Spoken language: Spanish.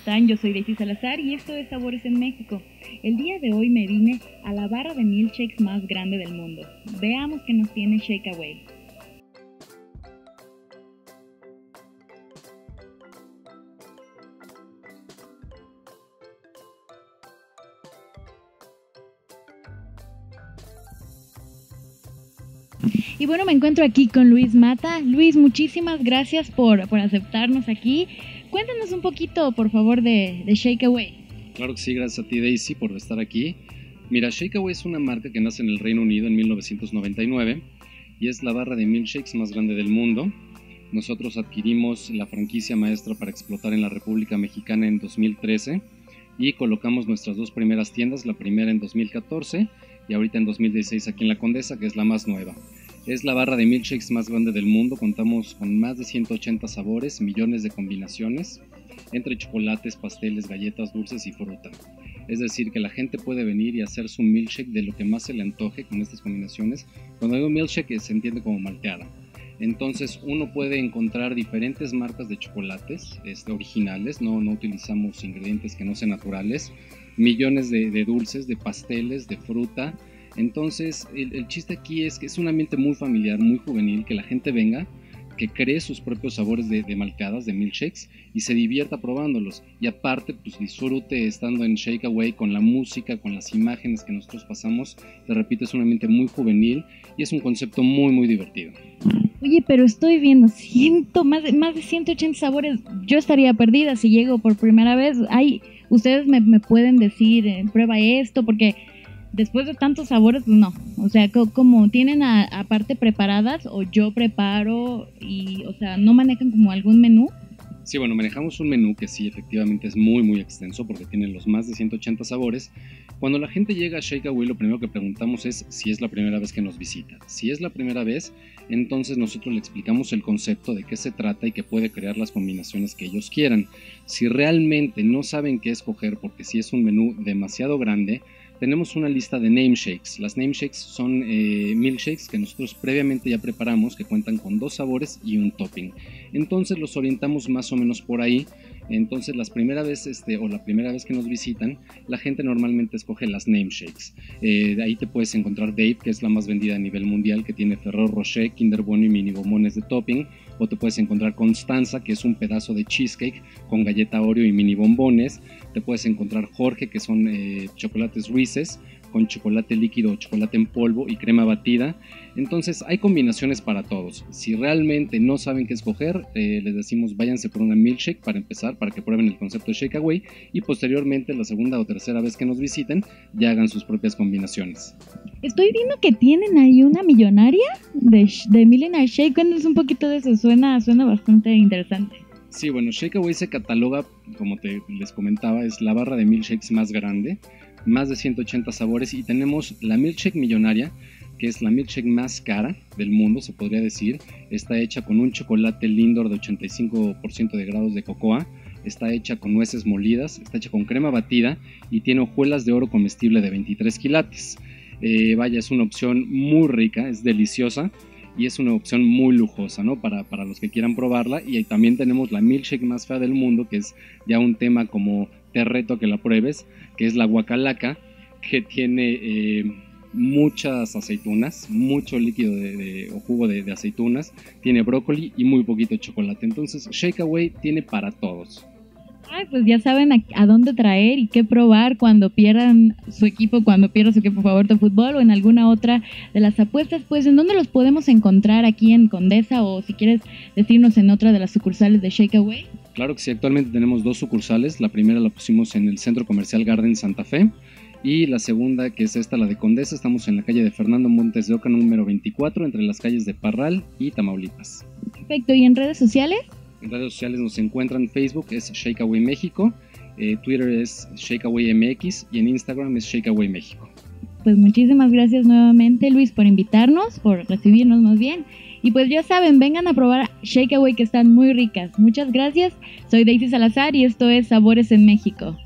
están? Yo soy Daisy Salazar y esto es Sabores en México. El día de hoy me vine a la barra de milkshakes más grande del mundo. Veamos qué nos tiene Shakeaway. Y bueno, me encuentro aquí con Luis Mata. Luis, muchísimas gracias por aceptarnos aquí. Cuéntanos un poquito, por favor, de Shakeaway. Claro que sí, gracias a ti, Daisy, por estar aquí. Mira, Shakeaway es una marca que nace en el Reino Unido en 1999 y es la barra de milkshakes más grande del mundo. Nosotros adquirimos la franquicia maestra para explotar en la República Mexicana en 2013 y colocamos nuestras dos primeras tiendas, la primera en 2014 y ahorita en 2016 aquí en La Condesa, que es la más nueva. Es la barra de milkshakes más grande del mundo, contamos con más de 180 sabores, millones de combinaciones, entre chocolates, pasteles, galletas, dulces y fruta. Es decir, que la gente puede venir y hacer su milkshake de lo que más se le antoje con estas combinaciones. Cuando digo milkshake se entiende como malteada. Entonces uno puede encontrar diferentes marcas de chocolates originales, no utilizamos ingredientes que no sean naturales, millones de dulces, de pasteles, de fruta. Entonces el chiste aquí es que es un ambiente muy familiar, muy juvenil, que la gente venga, que cree sus propios sabores de malteadas, de milkshakes y se divierta probándolos. Y aparte pues disfrute estando en Shakeaway con la música, con las imágenes que nosotros pasamos. Te repito, es un ambiente muy juvenil y es un concepto muy divertido. Oye, pero estoy viendo más de 180 sabores. Yo estaría perdida si llego por primera vez. Ustedes me pueden decir, prueba esto, porque después de tantos sabores, pues no. O sea, como tienen aparte preparadas o yo preparo y, o sea, ¿no manejan como algún menú? Sí, bueno, manejamos un menú que sí, efectivamente es muy extenso porque tiene los más de 180 sabores. Cuando la gente llega a Shakeaway, lo primero que preguntamos es si es la primera vez que nos visita. Si es la primera vez, entonces nosotros le explicamos el concepto de qué se trata y que puede crear las combinaciones que ellos quieran. Si realmente no saben qué escoger porque si es un menú demasiado grande, tenemos una lista de name shakes. Las name shakes son milkshakes que nosotros previamente ya preparamos, que cuentan con 2 sabores y un topping. Entonces los orientamos más o menos por ahí. Entonces la primera vez que nos visitan, la gente normalmente escoge las name shakes. De ahí te puedes encontrar Dave, que es la más vendida a nivel mundial, que tiene Ferrero Rocher, Kinder Bueno y mini bombones de topping. O te puedes encontrar Constanza, que es un pedazo de cheesecake con galleta Oreo y mini bombones. Te puedes encontrar Jorge, que son chocolates Reese's con chocolate líquido o chocolate en polvo y crema batida. Entonces hay combinaciones para todos. Si realmente no saben qué escoger, les decimos váyanse por una milkshake para empezar, para que prueben el concepto de Shakeaway y posteriormente la segunda o tercera vez que nos visiten ya hagan sus propias combinaciones. Estoy viendo que tienen ahí una millonaria de Millionaire Shake. Cuéntanos un poquito de eso, suena bastante interesante. Sí, bueno, Shakeaway se cataloga, como les comentaba, es la barra de milkshakes más grande, más de 180 sabores, y tenemos la milkshake millonaria, que es la milkshake más cara del mundo, se podría decir. Está hecha con un chocolate Lindor de 85% de grados de cocoa, está hecha con nueces molidas, está hecha con crema batida y tiene hojuelas de oro comestible de 23 quilates. Vaya, es una opción muy rica, es deliciosa y es una opción muy lujosa, ¿no? Para los que quieran probarla. Y ahí también tenemos la milkshake más fea del mundo, que es ya un tema como te reto a que la pruebes, que es la guacalaca, que tiene muchas aceitunas, mucho líquido o jugo de aceitunas, tiene brócoli y muy poquito chocolate. Entonces Shakeaway tiene para todos. Pues ya saben a dónde traer y qué probar cuando pierda su equipo favorito de fútbol o en alguna otra de las apuestas. Pues, ¿en dónde los podemos encontrar aquí en Condesa o si quieres decirnos en otra de las sucursales de Shakeaway? Claro que sí, actualmente tenemos 2 sucursales. La primera la pusimos en el Centro Comercial Garden Santa Fe y la segunda, que es esta, la de Condesa, estamos en la calle de Fernando Montes de Oca número 24, entre las calles de Parral y Tamaulipas. Perfecto, ¿y en redes sociales? En redes sociales nos encuentran: Facebook es Shakeaway México, Twitter es Shakeaway MX y en Instagram es Shakeaway México. Pues muchísimas gracias nuevamente, Luis, por invitarnos, por recibirnos más bien. Y pues ya saben, vengan a probar Shakeaway, que están muy ricas. Muchas gracias, soy Daisy Salazar y esto es Sabores en México.